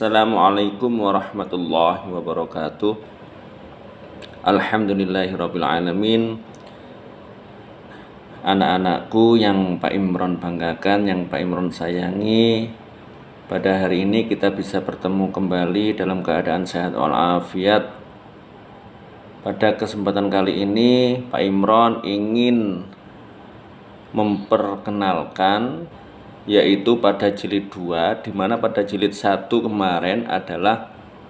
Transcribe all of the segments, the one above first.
Assalamualaikum warahmatullahi wabarakatuh. Alhamdulillahirabbil alamin. Anak-anakku yang Pak Imron banggakan, yang Pak Imron sayangi, pada hari ini kita bisa bertemu kembali dalam keadaan sehat walafiat. Pada kesempatan kali ini Pak Imron ingin memperkenalkan, yaitu pada jilid 2, dimana pada jilid 1 kemarin adalah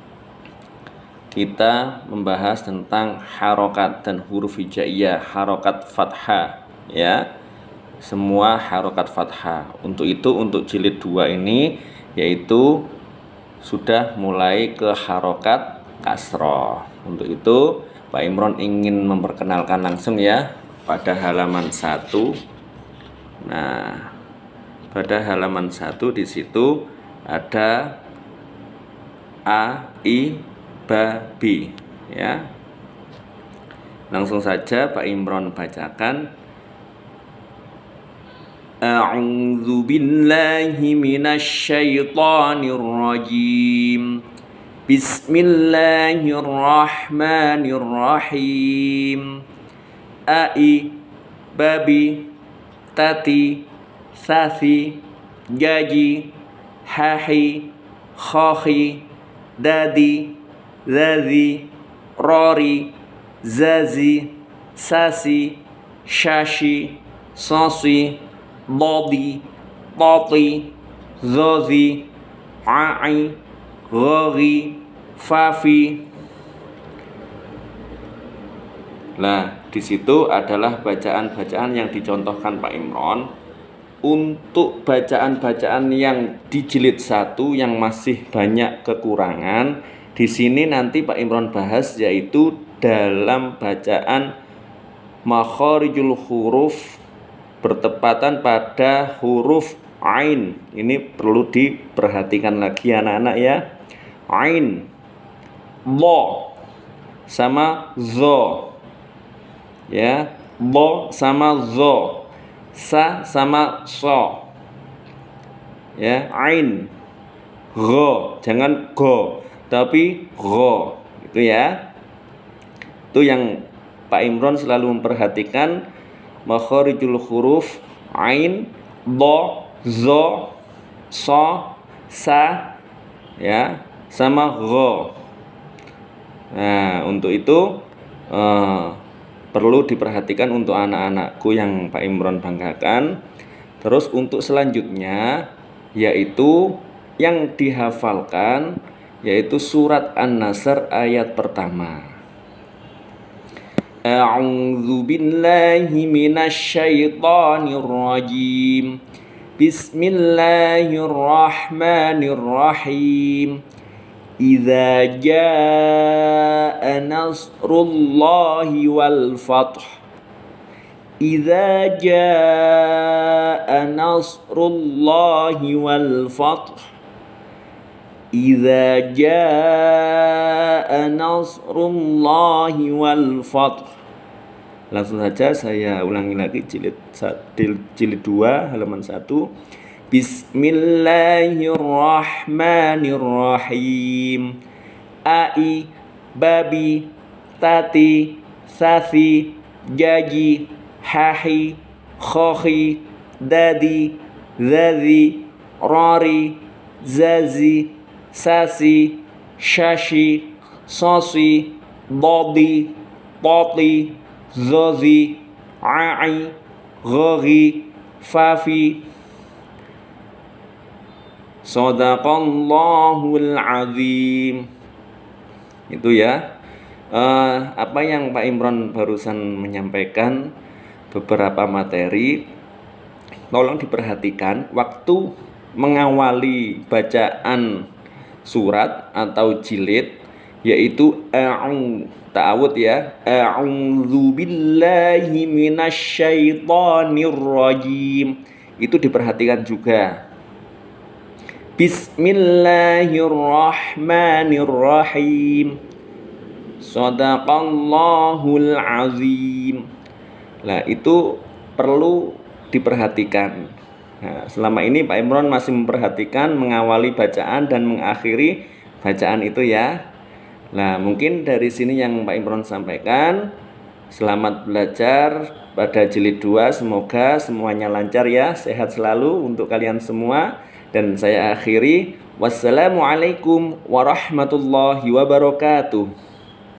kita membahas tentang harokat dan huruf hijaiyah, harokat fathah, ya, semua harokat fathah. Untuk itu, untuk jilid 2 ini yaitu sudah mulai ke harokat kasroh. Untuk itu Pak Imron ingin memperkenalkan langsung ya pada halaman 1. Nah, pada halaman 1 di situ ada A, I, Ba, Bi, ya. Langsung saja Pak Imron bacakan. A'udzu billahi minasy syaithanir rajim. Bismillahirrahmanirrahim. Ai, babi, tati, sasi, jaji, hahi, khohi, dadi, zazi, rori, zazi, sasi, shashi, sosi, dodi, toti, zozi, ai, gori, fafi. Nah, di situ adalah bacaan-bacaan yang dicontohkan Pak Imron. Untuk bacaan-bacaan yang di jilid 1 yang masih banyak kekurangan, di sini nanti Pak Imron bahas, yaitu dalam bacaan makharijul huruf bertepatan pada huruf ain. Ini perlu diperhatikan lagi anak-anak ya. Ain, lo sama zo, ya, lo sama zo, sa sama so, ya, ain, go, jangan go tapi go, itu ya. Itu yang Pak Imron selalu memperhatikan, makharijul huruf ain, do, zo, so, sa, ya, sama go. Nah, untuk itu perlu diperhatikan untuk anak-anakku yang Pak Imron banggakan. Terus untuk selanjutnya yaitu yang dihafalkan, yaitu surat An-Nasr ayat pertama. A'udzu billahi minasy syaithanir rajim. Bismillahirrahmanirrahim. Idza jaa nasrullahi wal fath. Idza jaa nasrullahi wal fath. Idza jaa nasrullahi wal fath. Langsung saja saya ulangi lagi jilid 2 halaman 1. Bismillahirrahmanirrahim. Ai, babi, tati, sasi, jaji, hahi, khohi, dadi, zazi, rori, zazi, sasi, shashi, sosi, dodi, toti, zozi, ai, gori, fafi. Shadaqallahul azim. Itu ya, apa yang Pak Imron barusan menyampaikan, beberapa materi. Tolong diperhatikan waktu mengawali bacaan surat atau jilid, yaitu ta'awud ya, a'udzu billahi minasy syaithanir rajim. Itu diperhatikan juga. Bismillahirrahmanirrahim. Shadaqallahul azim. Nah, itu perlu diperhatikan. Nah, selama ini Pak Imron masih memperhatikan, mengawali bacaan dan mengakhiri bacaan itu ya. Nah, mungkin dari sini yang Pak Imron sampaikan. Selamat belajar pada jilid 2. Semoga semuanya lancar ya, sehat selalu untuk kalian semua. Dan saya akhiri, wassalamualaikum warahmatullahi wabarakatuh.